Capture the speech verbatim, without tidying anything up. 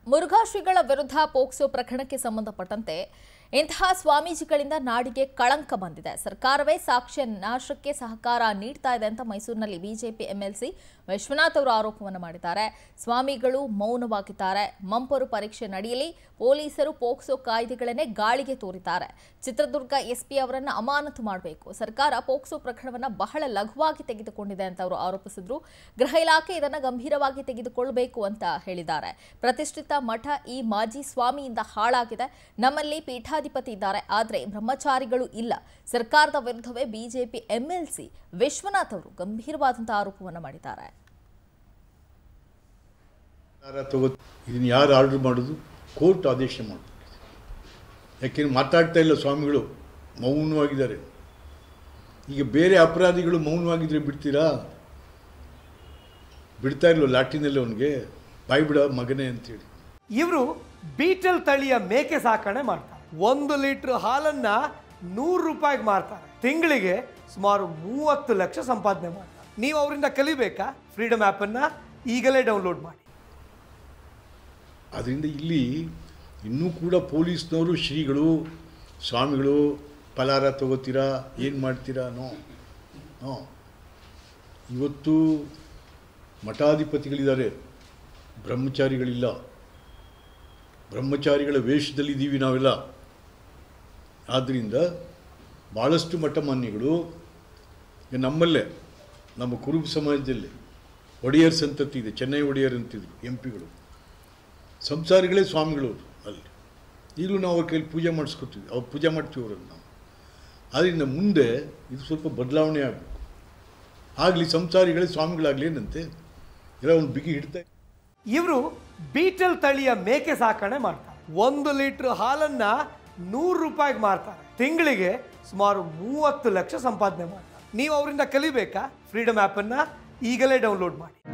ಮುರುಘಾ ಶ್ರೀಗಳ ವಿರುದ್ಧ ಪೋಕ್ಸೋ ಪ್ರಕರಣಕ್ಕೆ ಸಂಬಂಧಪಟ್ಟಂತೆ ಇಂತಹ ಸ್ವಾಮೀಜಿಗಳಿಂದ ನಾಡಿಗೆ ಕಳಂಕ ಬಂದಿದೆ. ಸರ್ಕಾರವೇ ಸಾಕ್ಷ್ಯ ನಾಶಕ್ಕೆ ಸಹಕಾರ ನೀಡ್ತಾ ಇದೆ ಅಂತ ಮೈಸೂರಿನಲ್ಲಿ ಬಿಜೆಪಿ ಎಂಎಲ್ಸಿ ವಿಶ್ವನಾಥ್ ಅವರು ಆರೋಪವನ್ನು ಮಾಡಿದ್ದಾರೆ. ಸ್ವಾಮಿಗಳು ಮೌನವಾಗಿದ್ದಾರೆ. ಮಂಪರು ಪರೀಕ್ಷೆ ನಡೆಯಲಿ, ಪೊಲೀಸರು ಪೋಕ್ಸೋ ಕಾಯ್ದೆಗಳನ್ನೇ ಗಾಳಿಗೆ ತೋರಿದ್ದಾರೆ. ಚಿತ್ರದುರ್ಗ ಎಸ್ಪಿ ಅವರನ್ನು ಅಮಾನತು ಮಾಡಬೇಕು. ಸರ್ಕಾರ ಪೋಕ್ಸೋ ಪ್ರಕರಣವನ್ನು ಬಹಳ ಲಘುವಾಗಿ ತೆಗೆದುಕೊಂಡಿದೆ ಅಂತ ಅವರು ಆರೋಪಿಸಿದ್ರು. ಗೃಹ ಇಲಾಖೆ ಇದನ್ನು ಗಂಭೀರವಾಗಿ ತೆಗೆದುಕೊಳ್ಳಬೇಕು ಅಂತ ಹೇಳಿದ್ದಾರೆ. ಪ್ರತಿಷ್ಠಿತ ಮಠ ಈ ಮಾಜಿ ಸ್ವಾಮಿಯಿಂದ ಹಾಳಾಗಿದೆ. ನಮ್ಮಲ್ಲಿ ಪೀಠಾಧಿಪತಿ ಇದ್ದಾರೆ, ಆದರೆ ಬ್ರಹ್ಮಚಾರಿಗಳು ಇಲ್ಲ. ಸರ್ಕಾರದ ವಿರುದ್ಧವೇ ಬಿಜೆಪಿ ಎಂಎಲ್ಸಿ ವಿಶ್ವನಾಥ್ ಅವರು ಗಂಭೀರವಾದಂತಹ ಆರೋಪವನ್ನು ಮಾಡಿದ್ದಾರೆ. ಇದನ್ನು ಯಾರು ಆರ್ಡರ್ ಮಾಡೋದು? ಕೋರ್ಟ್ ಆದೇಶ ಮಾಡೋದು. ಯಾಕೆಂದ್ರೆ ಮಾತಾಡ್ತಾ ಇಲ್ಲ ಸ್ವಾಮಿಗಳು, ಮೌನವಾಗಿದ್ದಾರೆ. ಈಗ ಬೇರೆ ಅಪರಾಧಿಗಳು ಮೌನವಾಗಿದ್ರೆ ಬಿಡ್ತೀರಾ? ಬಿಡ್ತಾ ಇಲ್ವ ಲಾಟಿನಲ್ಲಿ ಅವನಿಗೆ ಬಾಯಿ ಬಿಡ ಮಗನೇ ಅಂತೇಳಿ. ಇವರು ಬೀಟಲ್ ತಳಿಯ ಮೇಕೆ ಸಾಕಣೆ ಮಾಡ್ತಾರೆ. ಒಂದು ಲೀಟರ್ ಹಾಲನ್ನ ನೂರು ರೂಪಾಯಿಗೆ ಮಾರ್ತಾರೆ. ತಿಂಗಳಿಗೆ ಸುಮಾರು ಮೂವತ್ತು ಲಕ್ಷ ಸಂಪಾದನೆ ಮಾಡ್ತಾರೆ. ನೀವು ಅವರಿಂದ ಕಲಿಬೇಕಾ? ಫ್ರೀಡಮ್ ಆ್ಯಪನ್ನ ಈಗಲೇ ಡೌನ್ಲೋಡ್ ಮಾಡಿ. ಅದರಿಂದ ಇಲ್ಲಿ ಇನ್ನೂ ಕೂಡ ಪೊಲೀಸ್ನವರು ಶ್ರೀಗಳು ಸ್ವಾಮಿಗಳು ಫಲಾರ ತಗೋತೀರಾ, ಏನು ಮಾಡ್ತೀರಾ? ನೋ ನೋ ಇವತ್ತು ಮಠಾಧಿಪತಿಗಳಿದ್ದಾರೆ, ಬ್ರಹ್ಮಚಾರಿಗಳಿಲ್ಲ. ಬ್ರಹ್ಮಚಾರಿಗಳ ವೇಷದಲ್ಲಿದ್ದೀವಿ ನಾವೆಲ್ಲ. ಆದ್ದರಿಂದ ಭಾಳಷ್ಟು ಮಠಮಾನ್ಯಗಳು ನಮ್ಮಲ್ಲೇ, ನಮ್ಮ ಕುರುಬ ಸಮಾಜದಲ್ಲಿ ಒಡೆಯರ್ ಸಂತತಿ ಇದೆ, ಚೆನ್ನೈ ಒಡೆಯರ್ ಅಂತಿದ್ರು ಎಂ ಪಿಗಳು. ಸಂಸಾರಿಗಳೇ ಸ್ವಾಮಿಗಳು ಅಲ್ಲಿ. ಈಗಲೂ ನಾವು ಅವ್ರ ಕೈಲಿ ಪೂಜೆ ಮಾಡಿಸ್ಕೊತೀವಿ, ಅವ್ರು ಪೂಜೆ ಮಾಡ್ತೀವಿ ಅವರನ್ನು ನಾವು. ಆದ್ದರಿಂದ ಮುಂದೆ ಇದು ಸ್ವಲ್ಪ ಬದಲಾವಣೆ ಆಗಬೇಕು. ಆಗಲಿ ಸಂಸಾರಿಗಳೇ ಸ್ವಾಮಿಗಳಾಗಲಿ ಏನಂತೆ ಎಲ್ಲ ಒಂದು ಬಿಗಿ ಹಿಡ್ತಾ. ಇವರು ಬೀಟಲ್ ತಳಿಯ ಮೇಕೆ ಸಾಕಣೆ ಮಾಡ್ತಾರೆ. ಒಂದು ಲೀಟರ್ ಹಾಲನ್ನ ನೂರು ರೂಪಾಯಿಗೆ ಮಾರ್ತಾರೆ. ತಿಂಗಳಿಗೆ ಸುಮಾರು ಮೂವತ್ತು ಲಕ್ಷ ಸಂಪಾದನೆ ಮಾಡ್ತಾರೆ. ನೀವು ಅವರಿಂದ ಕಲಿಬೇಕಾ? ಫ್ರೀಡಮ್ ಆ್ಯಪನ್ನು ಈಗಲೇ ಡೌನ್ಲೋಡ್ ಮಾಡಿ.